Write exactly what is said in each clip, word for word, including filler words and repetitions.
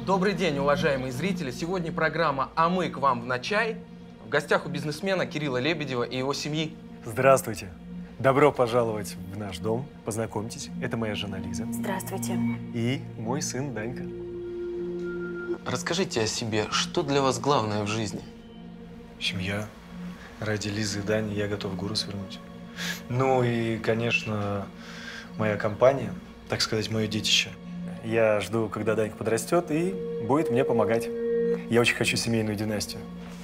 Добрый день, уважаемые зрители. Сегодня программа «А мы к вам на чай». В гостях у бизнесмена Кирилла Лебедева и его семьи. Здравствуйте. Добро пожаловать в наш дом. Познакомьтесь, это моя жена Лиза. Здравствуйте. И мой сын Данька. Расскажите о себе, что для вас главное в жизни? Семья. Ради Лизы и Дани я готов гору свернуть. Ну и, конечно, моя компания, так сказать, мое детище. Я жду, когда Данька подрастет и будет мне помогать. Я очень хочу семейную династию.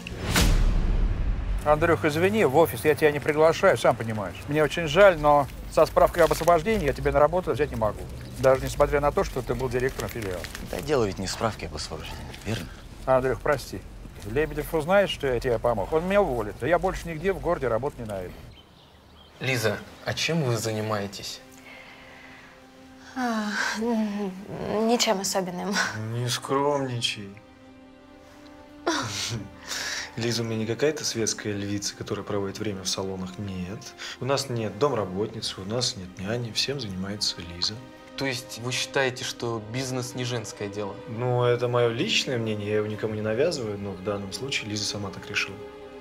Андрюх, извини, в офис я тебя не приглашаю, сам понимаешь. Мне очень жаль, но со справкой об освобождении я тебя на работу взять не могу. Даже несмотря на то, что ты был директором филиала. Да дело ведь не в справке об освобождении, верно? Андрюх, прости. Лебедев узнает, что я тебе помог, он меня уволит. А я больше нигде в городе работать не найду. Лиза, а чем вы занимаетесь? А, ничем особенным. Не скромничай. Лиза у меня не какая-то светская львица, которая проводит время в салонах. Нет. У нас нет домработницы, у нас нет няни. Всем занимается Лиза. То есть вы считаете, что бизнес не женское дело? Ну, это мое личное мнение, я его никому не навязываю, но в данном случае Лиза сама так решила.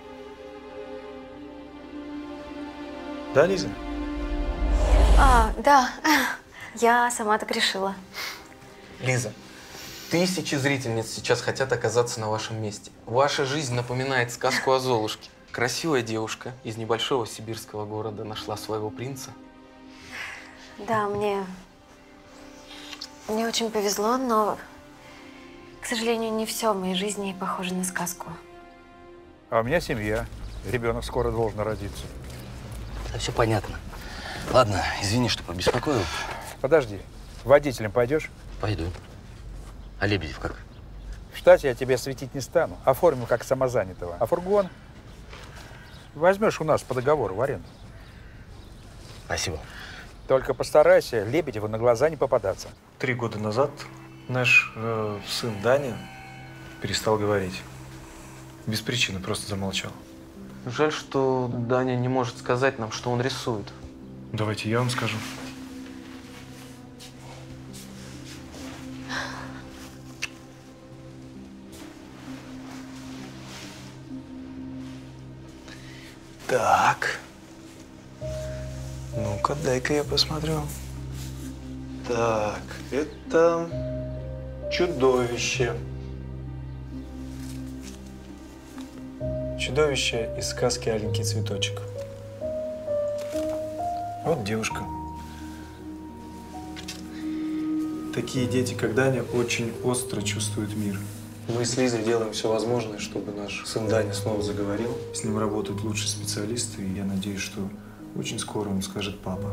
Да, Лиза? А, да, я сама так решила. Лиза, тысячи зрительниц сейчас хотят оказаться на вашем месте. Ваша жизнь напоминает сказку о Золушке. Красивая девушка из небольшого сибирского города нашла своего принца. Да, мне... Мне очень повезло, но, к сожалению, не все в моей жизни похоже на сказку. А у меня семья. Ребенок скоро должен родиться. Да все понятно. Ладно, извини, что побеспокоил. Подожди, водителем пойдешь? Пойду. А Лебедев как? В штате я тебе светить не стану. Оформим как самозанятого. А фургон возьмешь у нас по договору в аренду. Спасибо. Только постарайся Лебедеву на глаза не попадаться. Три года назад наш э, сын Даня перестал говорить. Без причины, просто замолчал. Жаль, что Даня не может сказать нам, что он рисует. Давайте я вам скажу. Так. Ну-ка, дай-ка я посмотрю. Так, это чудовище. Чудовище из сказки «Аленький цветочек». Вот девушка. Такие дети, как Даня, очень остро чувствуют мир. Мы с Лизой делаем все возможное, чтобы наш сын Даня снова заговорил. С ним работают лучшие специалисты, и я надеюсь, что очень скоро он скажет «папа».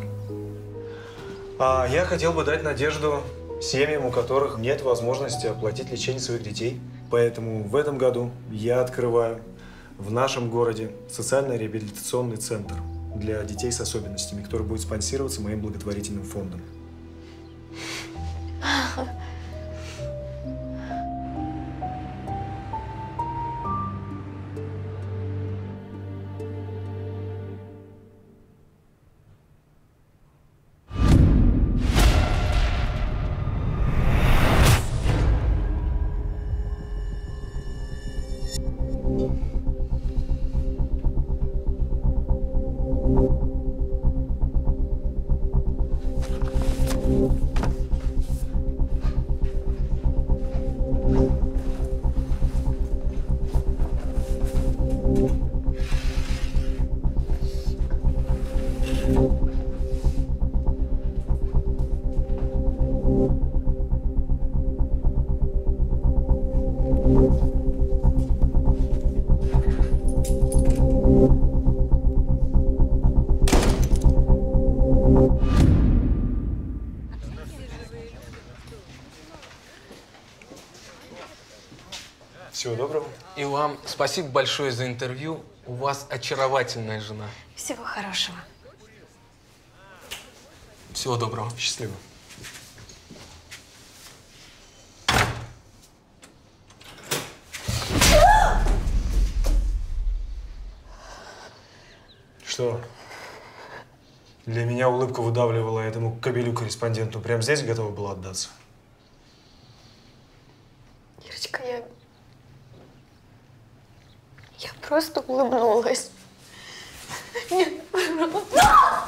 А я хотел бы дать надежду семьям, у которых нет возможности оплатить лечение своих детей. Поэтому в этом году я открываю в нашем городе социально-реабилитационный центр для детей с особенностями, который будет спонсироваться моим благотворительным фондом. Всего доброго. И вам спасибо большое за интервью. У вас очаровательная жена. Всего хорошего. Всего доброго. Счастливо. Что? Для меня улыбку выдавливала этому кобелю-корреспонденту. Прямо здесь готова была отдаться? Ирочка, я... Я просто улыбнулась. Нет, пожалуйста.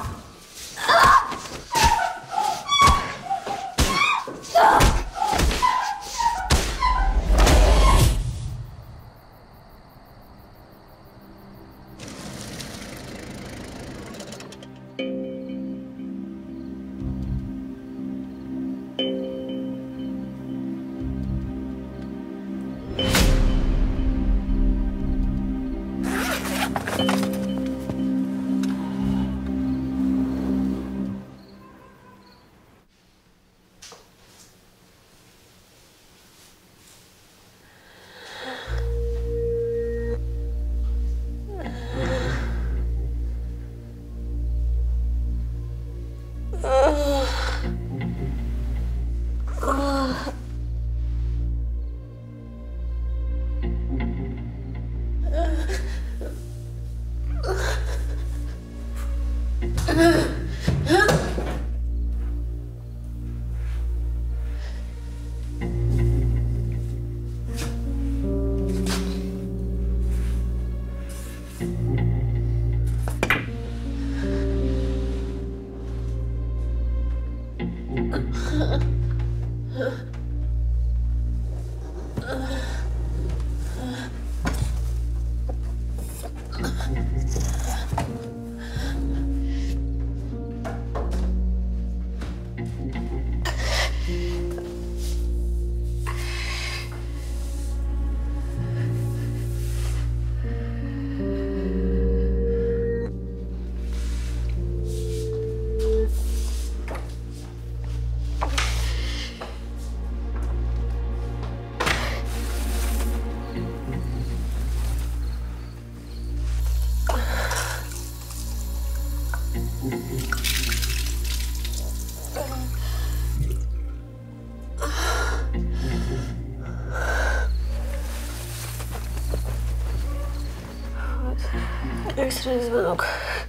Экстренный звонок.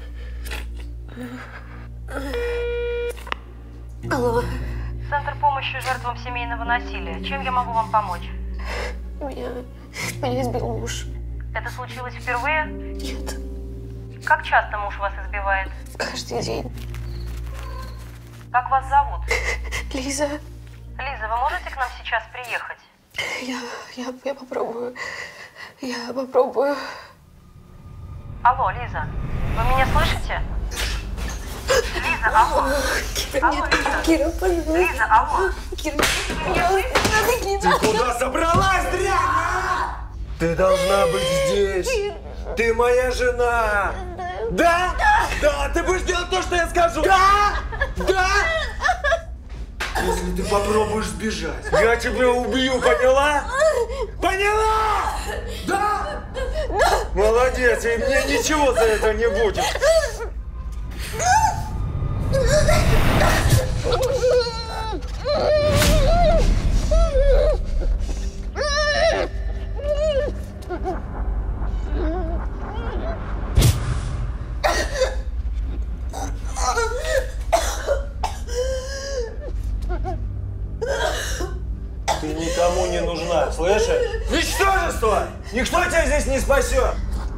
Алло. Центр помощи жертвам семейного насилия. Чем я могу вам помочь? Меня, меня избил муж. Это случилось впервые? Нет. Как часто муж вас избивает? Каждый день. Как вас зовут? Лиза. Лиза, вы можете к нам сейчас приехать? Я, я, я попробую. Я попробую. Алло, Лиза, вы меня слышите? Лиза, алло. Кира, алло, нет, Лиза. Кира, пожалуйста. Лиза, алло. Кира, нет, не надо. Ты куда собралась, дрянь, а? Ты должна быть здесь. Ты моя жена. Да? Да, ты будешь делать то, что я скажу. Да? Да? Если ты попробуешь сбежать, я тебя убью, поняла? Поняла? Да? Да. Молодец, и мне ничего за это не будет. Ты никому не нужна, слышишь? Ничтожество! Никто тебя здесь не спасет!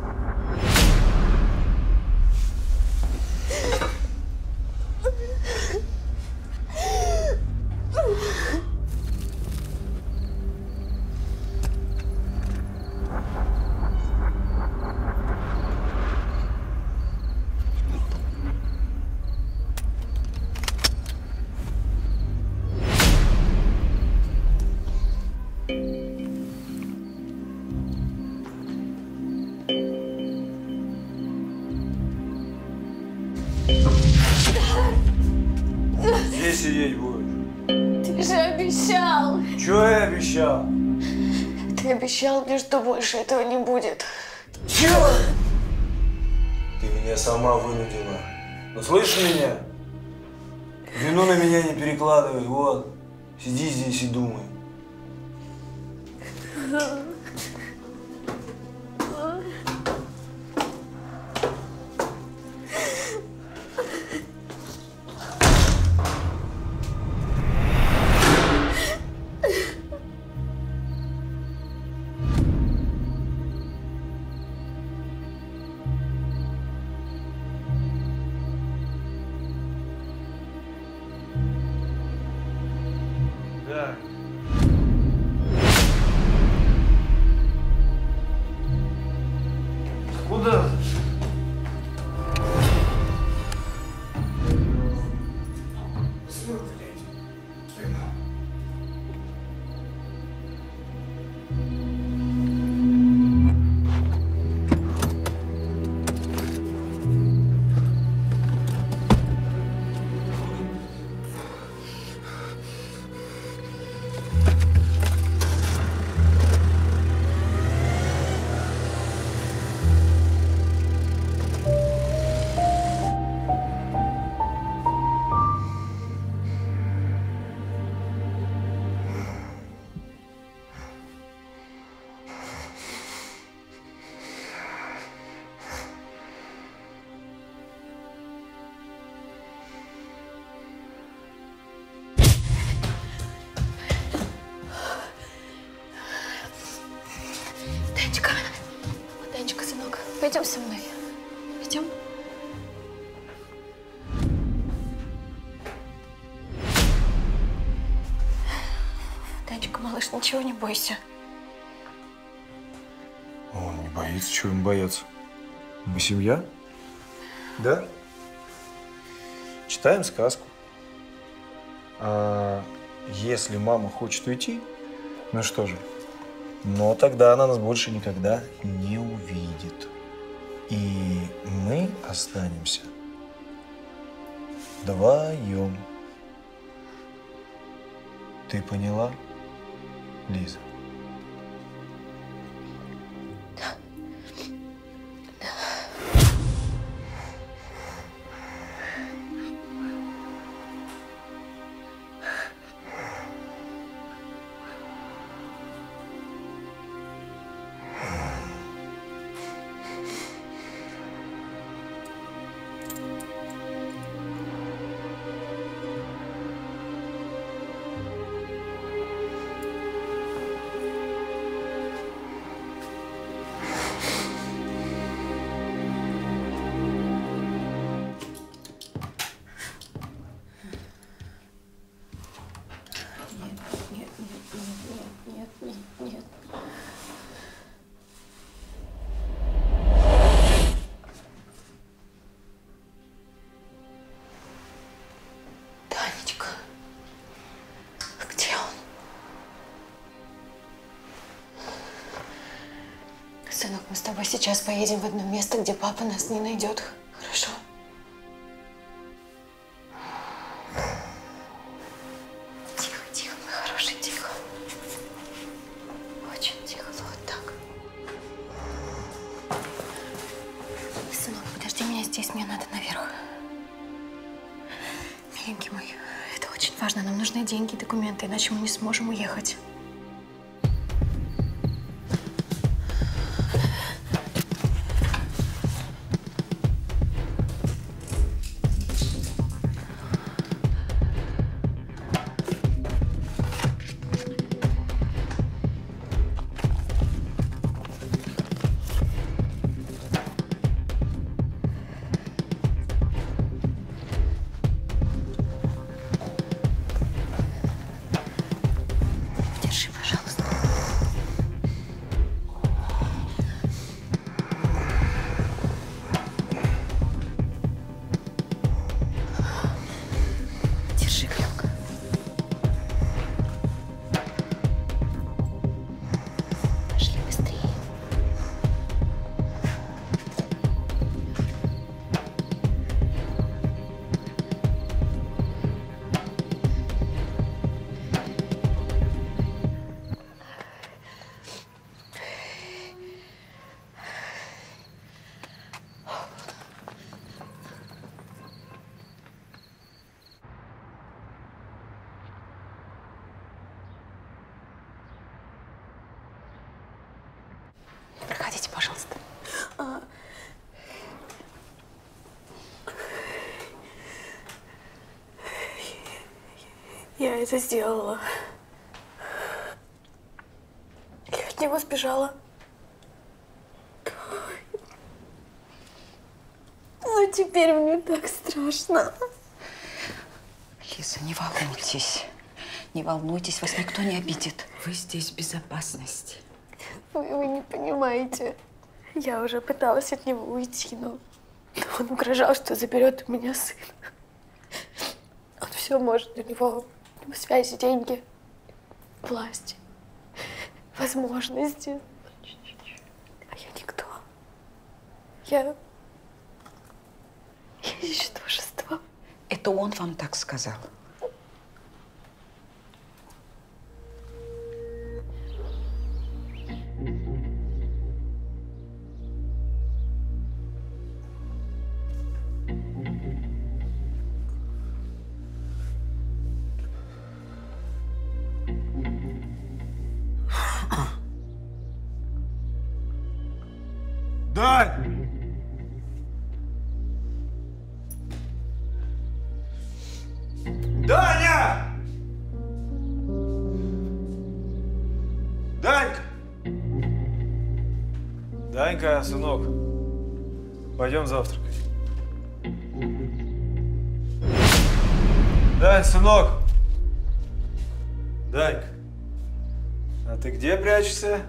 Здесь сидеть будешь. Ты же обещал. Чего я обещал? Ты обещал мне, что больше этого не будет. Чего? Ты меня сама вынудила. Ну слышишь меня? Вину на меня не перекладывай, вот. Сиди здесь и думай. Да. Куда? Танечка, Танечка, сынок, пойдем со мной. Пойдем. Танечка, малыш, ничего не бойся. Он не боится, чего ему бояться? Мы семья? Да? Читаем сказку. А если мама хочет уйти, ну что же, но тогда она нас больше никогда не увидит. И мы останемся вдвоем. Ты поняла, Лиза? Сынок, мы с тобой сейчас поедем в одно место, где папа нас не найдет. Хорошо? Тихо, тихо, мой хороший, тихо. Очень тихо, вот так. Сынок, подожди меня здесь, мне надо наверх. Миленький мой, это очень важно. Нам нужны деньги и документы, иначе мы не сможем уехать. Проходите, пожалуйста. А... Я это сделала. Я от него сбежала. Но теперь мне так страшно. Лиза, не волнуйтесь. Не волнуйтесь, вас никто не обидит. Вы здесь в безопасности. Вы, вы не понимаете. Я уже пыталась от него уйти, но он угрожал, что заберет у меня сына. Он все может, у него, у него связи, деньги, власть, возможности. А я никто. Я... Я ничтожество. Это он вам так сказал? Дань! Даня! Данька! Данька, сынок, пойдем завтракать. Дань, сынок! Данька, а ты где прячешься?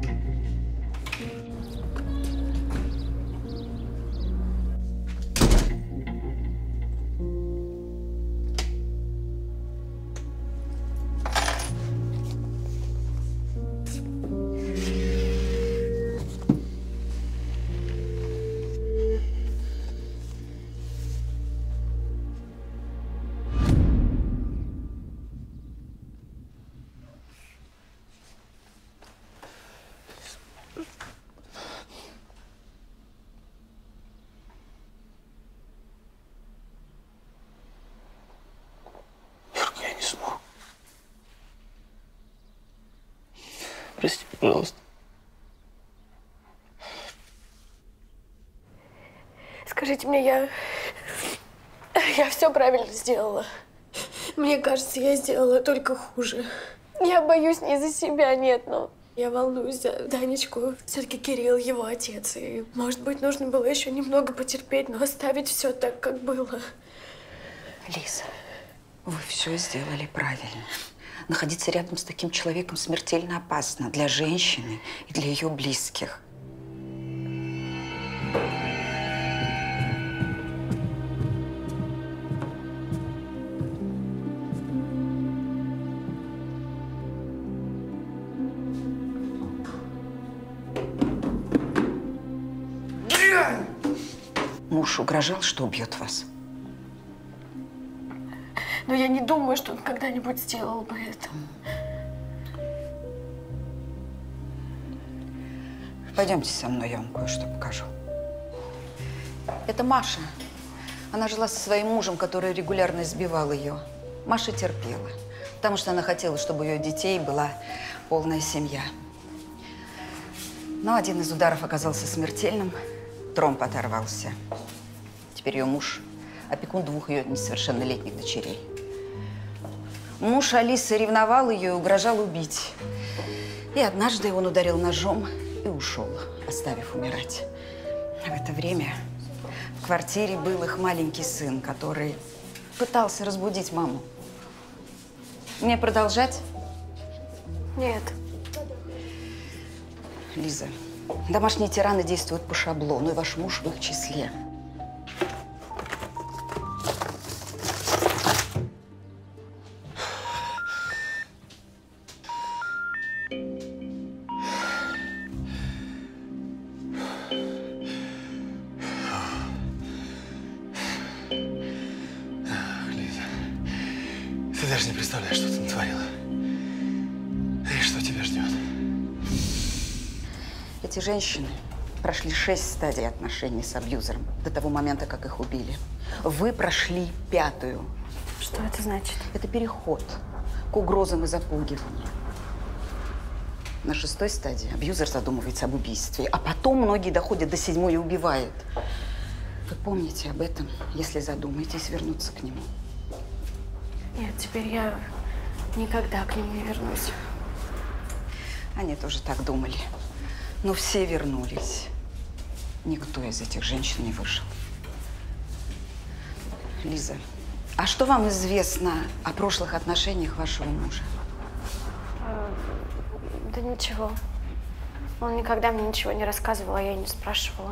Прости, пожалуйста. Скажите мне, я... Я все правильно сделала. Мне кажется, я сделала только хуже. Я боюсь не за себя, нет, но я волнуюсь за Данечку. Все-таки Кирилл его отец. И, может быть, нужно было еще немного потерпеть, но оставить все так, как было. Лиза, вы все сделали правильно. Находиться рядом с таким человеком смертельно опасно для женщины и для ее близких. Муж угрожал, что убьет вас? Но я не думаю, что он когда-нибудь сделал бы это. Пойдемте со мной, я вам кое-что покажу. Это Маша. Она жила со своим мужем, который регулярно избивал ее. Маша терпела, потому что она хотела, чтобы у ее детей была полная семья. Но один из ударов оказался смертельным, тромб оторвался. Теперь ее муж – опекун двух ее несовершеннолетних дочерей. Муж Алисы ревновал ее и угрожал убить. И однажды он ударил ножом и ушел, оставив умирать. В это время в квартире был их маленький сын, который пытался разбудить маму. Мне продолжать? Нет. Лиза, домашние тираны действуют по шаблону, и ваш муж в их числе. Ты даже не представляешь, что ты натворила. И что тебя ждет. Эти женщины прошли шесть стадий отношений с абьюзером до того момента, как их убили. Вы прошли пятую. Что это значит? Это переход к угрозам и запугиванию. На шестой стадии абьюзер задумывается об убийстве, а потом многие доходят до седьмой и убивают. Вы помните об этом, если задумаетесь вернуться к нему. Нет, теперь я никогда к нему не вернусь. Они тоже так думали. Но все вернулись. Никто из этих женщин не выжил. Лиза, А что вам известно о прошлых отношениях вашего мужа? Да ничего. Он никогда мне ничего не рассказывал, а я и не спрашивала.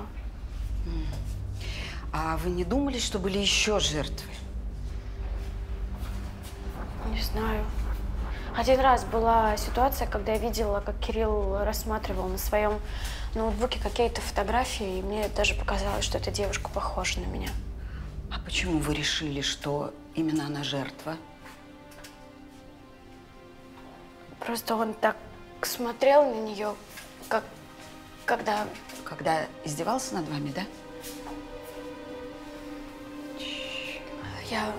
А вы не думали, что были еще жертвы? Не знаю. Один раз была ситуация, когда я видела, как Кирилл рассматривал на своем ноутбуке какие-то фотографии, и мне даже показалось, что эта девушка похожа на меня. А почему вы решили, что именно она жертва? Просто он так смотрел на нее, как когда… Когда издевался над вами, да? Я…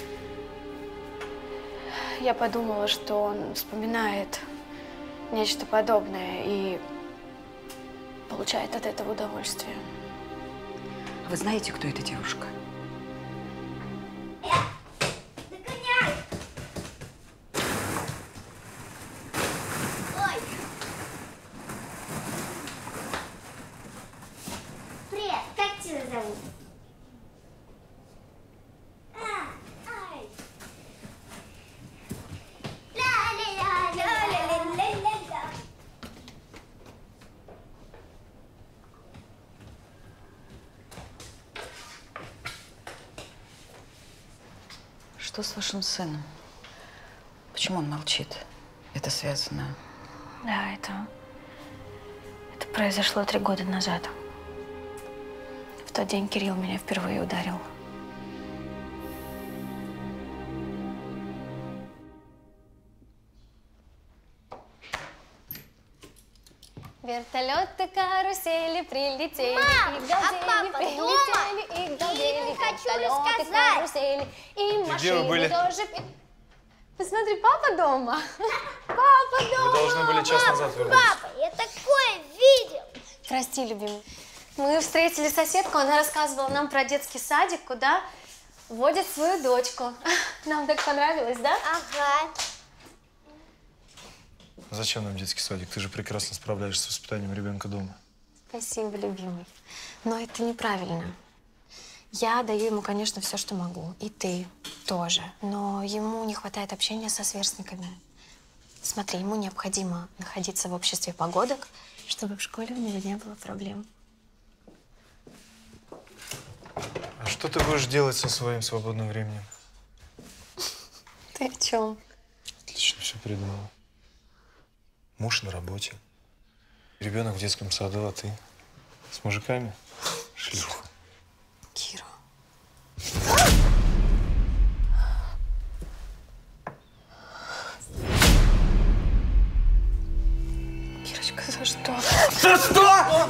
Я подумала, что он вспоминает нечто подобное и получает от этого удовольствие. Вы знаете, кто эта девушка? Привет, как тебя зовут? Что с вашим сыном? Почему он молчит? Это связано… Да, это… Это произошло три года назад. В тот день Кирилл меня впервые ударил. Вертолеты, карусели прилетели, Мам, и галдели, а папа прилетели, дома? и галдели. Я не хочу Вертолеты, рассказать. карусели, и машины где вы были? тоже. Посмотри, папа дома. Папа дома. Вы должны были час назад вернуться. Папа, я такое видел. Прости, любимый. Мы встретили соседку, она рассказывала нам про детский садик, куда водит свою дочку. Нам так понравилось, да? Ага. Зачем нам детский садик? Ты же прекрасно справляешься с воспитанием ребенка дома. Спасибо, любимый. Но это неправильно. Я даю ему, конечно, все, что могу. И ты тоже. Но ему не хватает общения со сверстниками. Смотри, ему необходимо находиться в обществе погодок, чтобы в школе у него не было проблем. А что ты будешь делать со своим свободным временем? Ты о чем? Отлично все придумала. Муж на работе. Ребенок в детском саду, а ты с мужиками? Шлюха. Кира. Кирочка, за что? За что?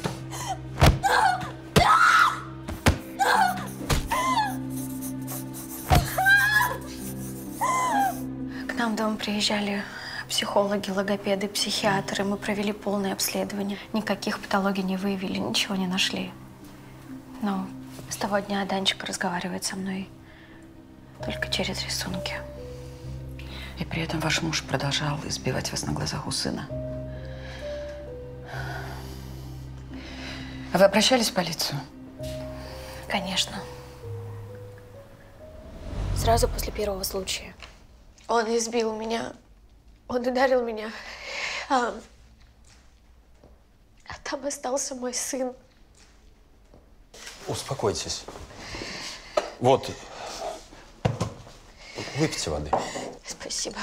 К нам в дом приезжали психологи, логопеды, психиатры. Мы провели полное обследование. Никаких патологий не выявили, ничего не нашли. Но с того дня Данчик разговаривает со мной только через рисунки. И при этом ваш муж продолжал избивать вас на глазах у сына. А вы обращались в полицию? Конечно. Сразу после первого случая. Он избил меня. Он ударил меня. А, а там остался мой сын. Успокойтесь. Вот. Выпейте воды. Спасибо.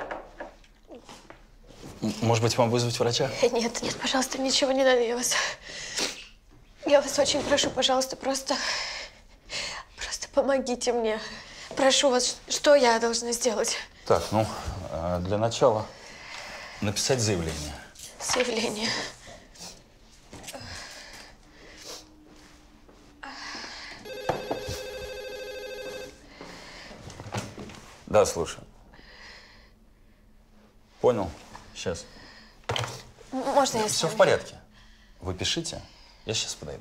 М- Может быть, вам вызвать врача? Нет, нет, пожалуйста, ничего не надо. Я вас… Я вас очень прошу, пожалуйста, просто… Просто помогите мне. Прошу вас, что я должна сделать? Так, ну, э, для начала написать заявление. Заявление. Да, слушаю. Понял? Сейчас. Можно я с Все в вами? порядке. Вы пишите, я сейчас подойду.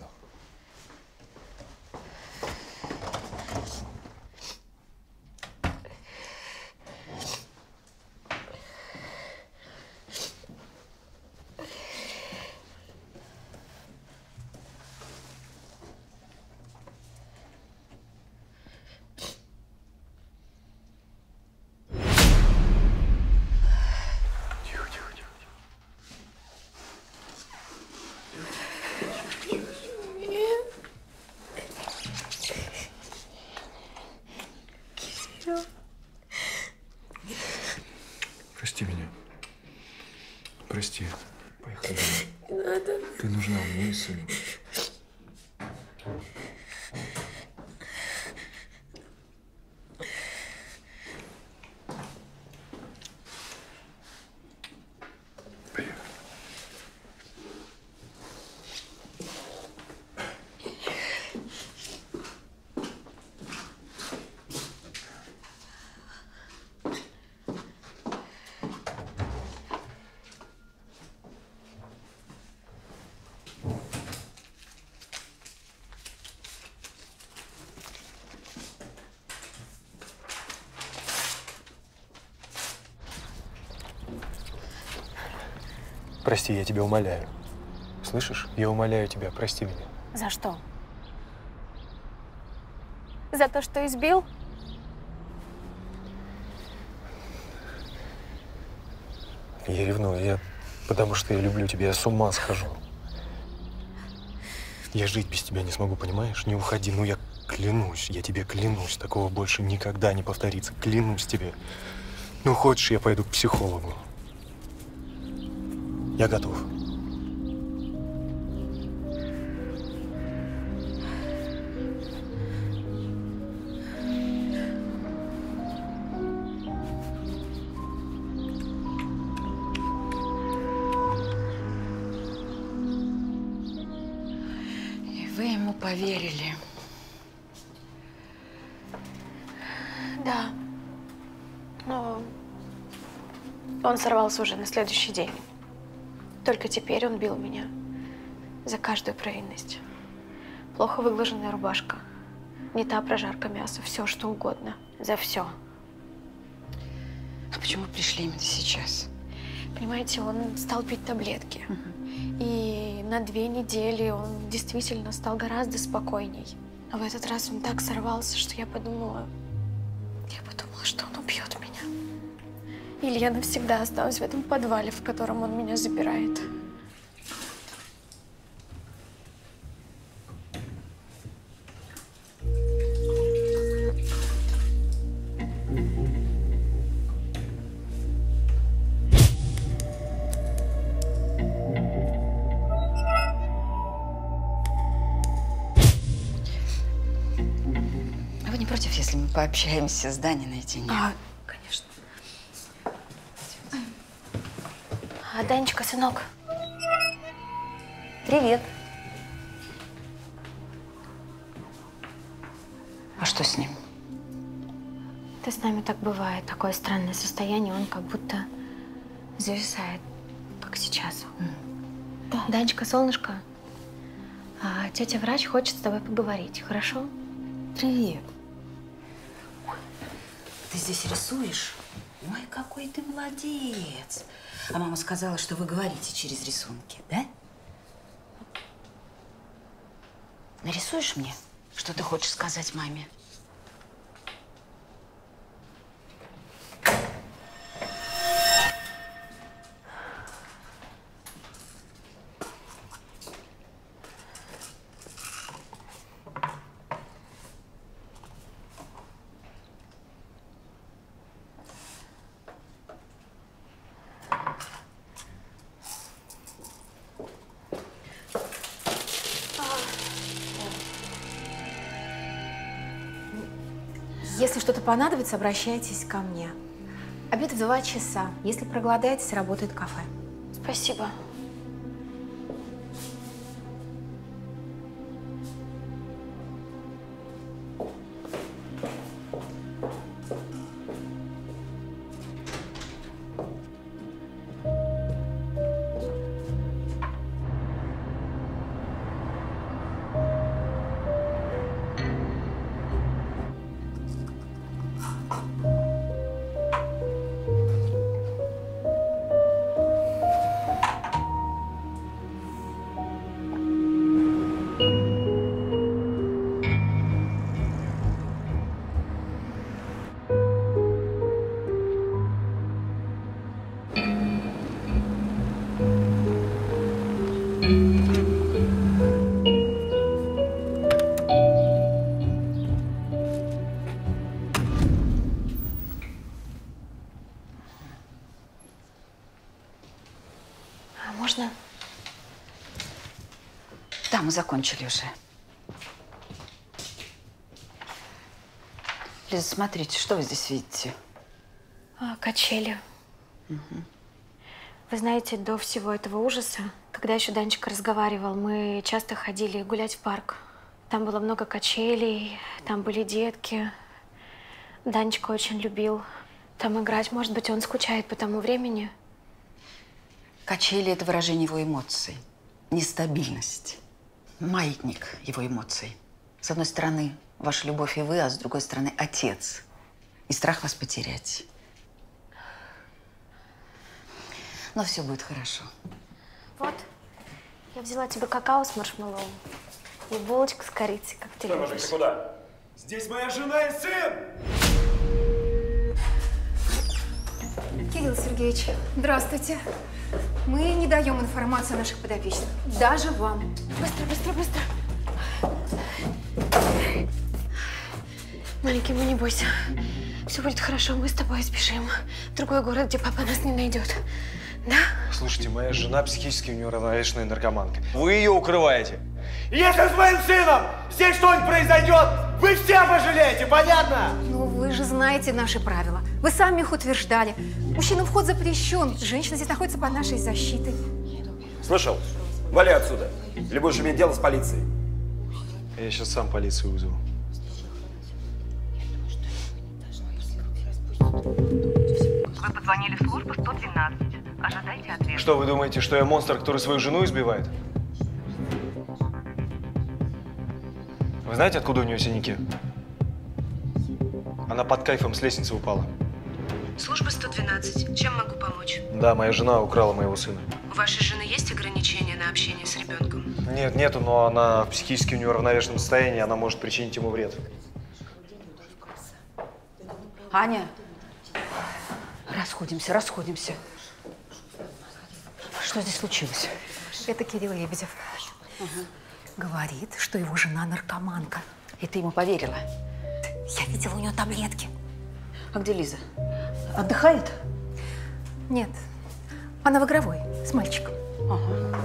Прости меня. Прости. Поехали. Не надо. Ты нужна мне, сыну. Прости, я тебя умоляю. Слышишь? Я умоляю тебя, прости меня. За что? За то, что избил? Я ревную, я... Потому что я люблю тебя, я с ума схожу. Я жить без тебя не смогу, понимаешь? Не уходи, ну я клянусь, я тебе клянусь, такого больше никогда не повторится. Клянусь тебе. Ну, хочешь, я пойду к психологу. Я готов. И вы ему поверили. Да. Но он сорвался уже на следующий день. Только теперь он бил меня за каждую провинность. Плохо выглаженная рубашка, не та прожарка мяса, все что угодно. За все. А почему пришли именно сейчас? Понимаете, он стал пить таблетки. Угу. И на две недели он действительно стал гораздо спокойней. А в этот раз он так сорвался, что я подумала, я подумала, что он убьет меня. Или я навсегда останусь в этом подвале, в котором он меня запирает. Вы не против, если мы пообщаемся с Даней наедине? А, конечно. А, Данечка, сынок. Привет. А что с ним? Да с нами так бывает. Такое странное состояние. Он как будто зависает, как сейчас. Mm. Да. Данечка, солнышко, а тетя врач хочет с тобой поговорить. Хорошо? Привет. Ты здесь рисуешь? Ой, какой ты молодец. А мама сказала, что вы говорите через рисунки, да? Нарисуешь мне, что ты хочешь сказать маме? Если что-то понадобится, обращайтесь ко мне. Обед в два часа. Если проголодаетесь, работает кафе. Спасибо. Можно? Да, мы закончили уже. Лиза, смотрите, что вы здесь видите? А, качели. Угу. Вы знаете, до всего этого ужаса, когда еще Данечка разговаривал, мы часто ходили гулять в парк. Там было много качелей, там были детки. Данечка очень любил там играть. Может быть, он скучает по тому времени? Качели – это выражение его эмоций. Нестабильность. Маятник его эмоций. С одной стороны, ваша любовь и вы, а с другой стороны, отец. И страх вас потерять. Но все будет хорошо. Вот, я взяла тебе какао с маршмеллоу и булочку с корицей, как ты любишь. Ты куда? Здесь моя жена и сын! Кирилл Сергеевич, здравствуйте. Мы не даем информацию о наших подопечных. Даже вам. Быстро, быстро, быстро. Маленький, ну не бойся. Все будет хорошо, мы с тобой сбежим в другой город, где папа нас не найдет. Да? Слушайте, моя жена психически неуравновешенная наркоманка. Вы ее укрываете. Если с моим сыном здесь что-нибудь произойдет, вы все пожалеете, понятно? Ну, вы же знаете наши правила. Вы сами их утверждали. Мужчинам вход запрещен. Женщина здесь находится под нашей защитой. Слышал? Вали отсюда. Или будешь иметь дело с полицией. Я сейчас сам полицию вызову. Вы позвонили в службу сто двенадцать. Ожидайте ответа. Что, вы думаете, что я монстр, который свою жену избивает? Вы знаете, откуда у нее синяки? Она под кайфом с лестницы упала. Служба сто двенадцать. Чем могу помочь? Да, моя жена украла моего сына. У вашей жены есть ограничения на общение с ребенком? Нет, нету, но она в психически неуравновешенном состоянии, она может причинить ему вред. Аня, расходимся, расходимся. Что здесь случилось? Это Кирилл Лебедев. Угу. Говорит, что его жена наркоманка. И ты ему поверила? Я видела у нее таблетки. А где Лиза? Отдыхает? Нет. Она в игровой с мальчиком. Ага.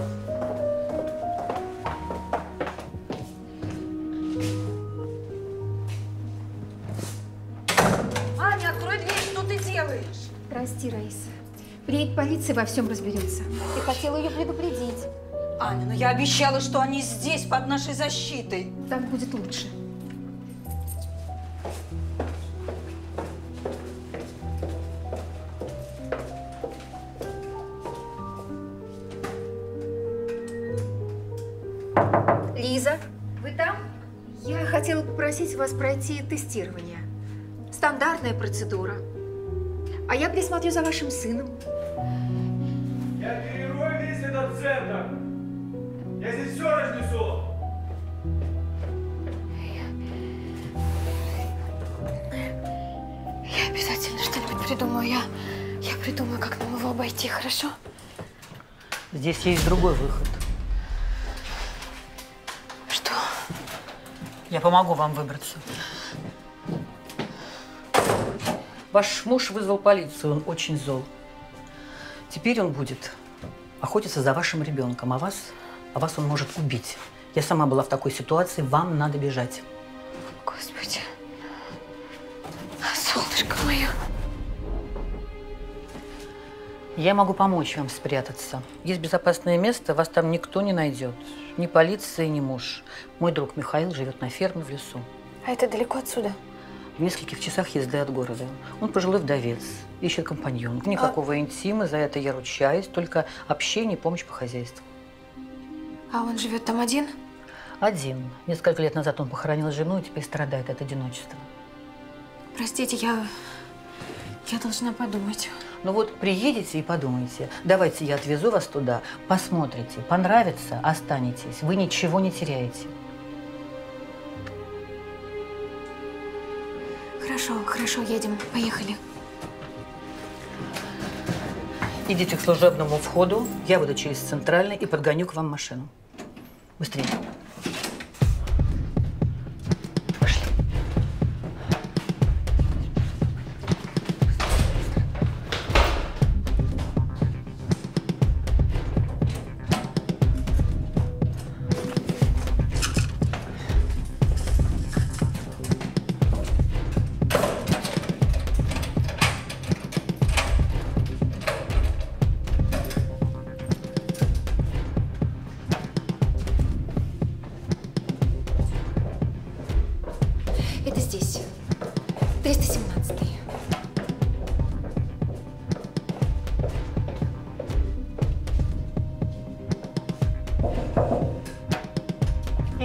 Аня, открой дверь, что ты делаешь? Прости, Раиса. Приедет полиция, во всем разберется. Ты хотела ее предупредить. Аня, ну я обещала, что они здесь, под нашей защитой. Так будет лучше. Лиза, вы там? Я хотела попросить вас пройти тестирование. Стандартная процедура. А я присмотрю за вашим сыном. Я перерою весь этот центр. Я здесь все разнесу. Я обязательно что-нибудь придумаю. Я, я придумаю, как нам его обойти, хорошо? Здесь есть другой выход. Что? Я помогу вам выбраться. Ваш муж вызвал полицию, он очень зол. Теперь он будет охотиться за вашим ребенком, а вас, а вас он может убить. Я сама была в такой ситуации, вам надо бежать. Господи. Солнышко мое. Я могу помочь вам спрятаться. Есть безопасное место, вас там никто не найдет. Ни полиция, ни муж. Мой друг Михаил живет на ферме в лесу. А это далеко отсюда? В нескольких часах езды от города. Он пожилой вдовец, ищет компаньонку. Никакого а... интима, за это я ручаюсь, только общение и помощь по хозяйству. А он живет там один? Один. Несколько лет назад он похоронил жену и теперь страдает от одиночества. Простите, я… я должна подумать. Ну вот, приедете и подумайте. Давайте я отвезу вас туда, посмотрите. Понравится – останетесь. Вы ничего не теряете. Хорошо, хорошо, едем. Поехали. Идите к служебному входу. Я буду через центральный и подгоню к вам машину. Быстрее. Пошли.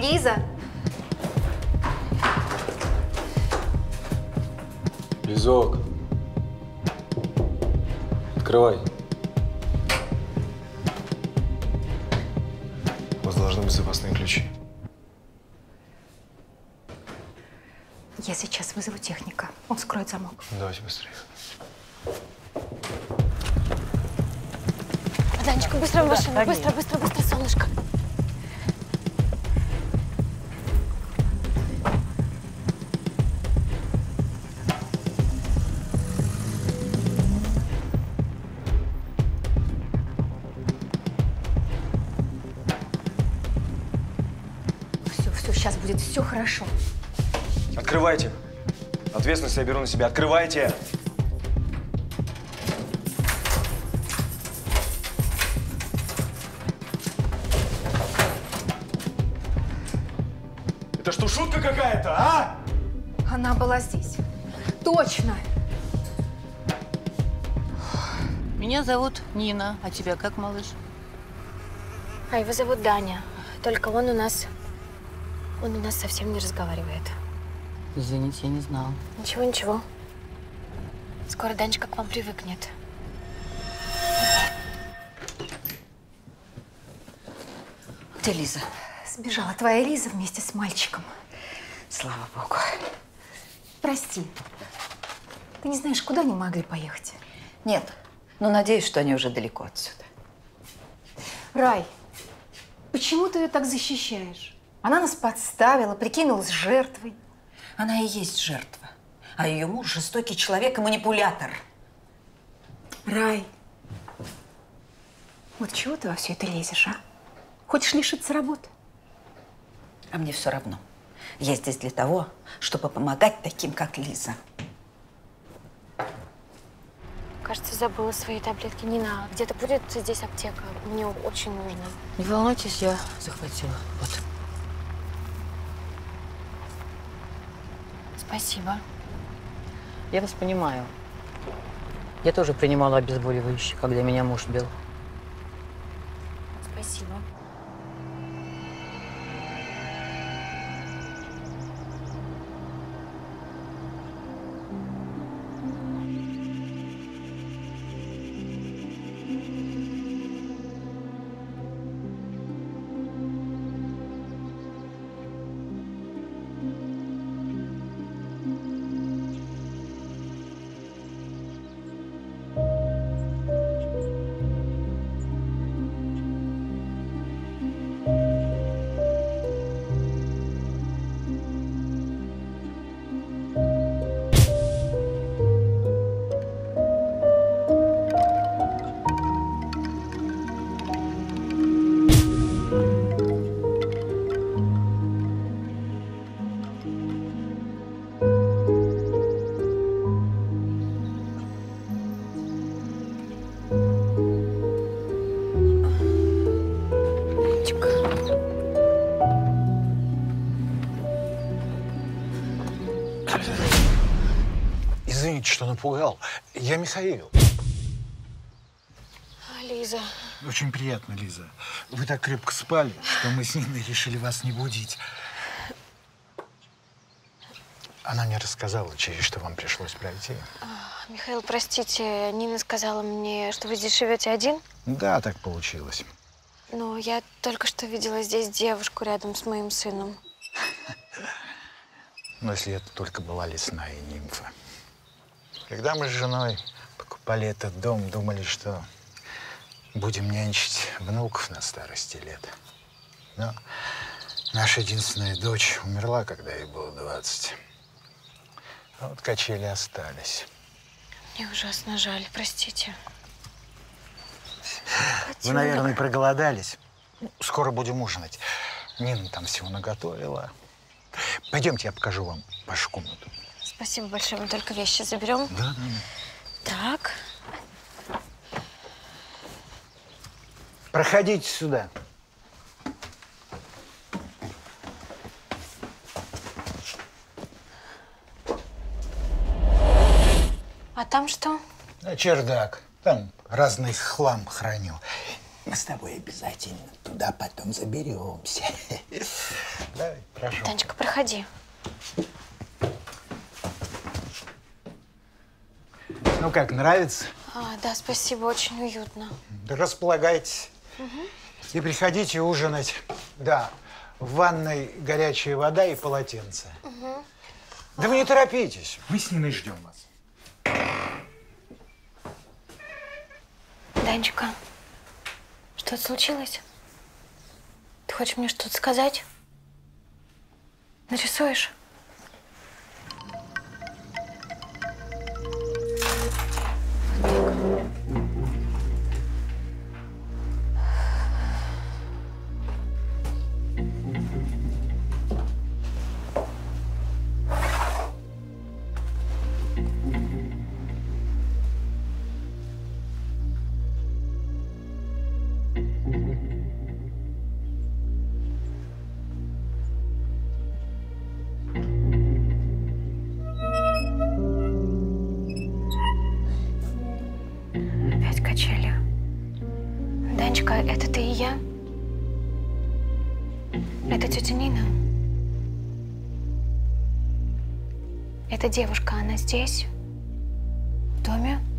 Лиза! Лизок. Открывай. У вас должны быть запасные ключи. Я сейчас вызову техника. Он вскроет замок. Давайте быстрее. Данечка, быстро в машину. Быстро, быстро, быстро, солнышко. Все, все, сейчас будет все хорошо. Открывайте. Ответственность я беру на себя. Открывайте. Это что, шутка какая-то, а? Она была здесь. Точно. Меня зовут Нина. А тебя как, малыш? А его зовут Даня. Только он у нас… Он у нас совсем не разговаривает. Извините, я не знала. Ничего, ничего. Скоро Данечка к вам привыкнет. Где Лиза? Сбежала твоя Лиза вместе с мальчиком. Слава богу. Прости. Ты не знаешь, куда они могли поехать? Нет, но надеюсь, что они уже далеко отсюда. Рай, почему ты ее так защищаешь? Она нас подставила, прикинулась жертвой. Она и есть жертва. А ее муж жестокий человек и манипулятор. Рай, вот чего ты во все это лезешь, а? Хочешь лишиться работы? А мне все равно. Я здесь для того, чтобы помогать таким, как Лиза. Кажется, забыла свои таблетки. Нина, где-то будет здесь аптека. Мне очень нужно. Не волнуйтесь, я захватила. Вот. Спасибо. Я вас понимаю. Я тоже принимала обезболивающие, когда меня муж бил. Спасибо. Извините, что напугал. Я Михаил. Лиза. Очень приятно, Лиза. Вы так крепко спали, что мы с Ниной решили вас не будить. Она мне рассказала, через что вам пришлось пройти. Михаил, простите, Нина сказала мне, что вы здесь живете один? Да, так получилось. Но я только что видела здесь девушку рядом с моим сыном. Но если это только была лесная нимфа. Когда мы с женой покупали этот дом, думали, что будем нянчить внуков на старости лет. Но наша единственная дочь умерла, когда ей было двадцать. А вот качели остались. Мне ужасно жаль, простите. Вы, наверное, проголодались. Скоро будем ужинать. Нина там всего наготовила. Пойдемте, я покажу вам вашу комнату. Спасибо большое. Мы только вещи заберем. Да, да. Так. Проходите сюда. А там что? А чердак. Там разный хлам храню. Мы с тобой обязательно туда потом заберемся. Давай, прошу. Танечка, проходи. Ну как, нравится? А, да, спасибо, очень уютно. Да располагайтесь. Угу. И приходите ужинать. Да, в ванной горячая вода и полотенце. Угу. Да вы не торопитесь, мы с Ниной ждем вас. Данечка, что-то случилось? Ты хочешь мне что-то сказать? Нарисуешь? Опять качели. Данечка, это ты и я? Это тетя Нина? Эта девушка, она здесь? В доме?